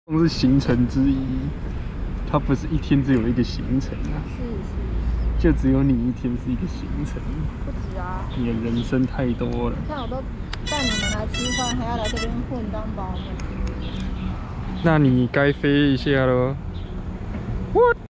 是行程之一，它不是一天只有一个行程啊。 是， 就只有你一天是一个行程。 不止啊。你的人生太多了。 看我都带你们来吃饭，还要来这边混当保姆。 那你该飞一下咯。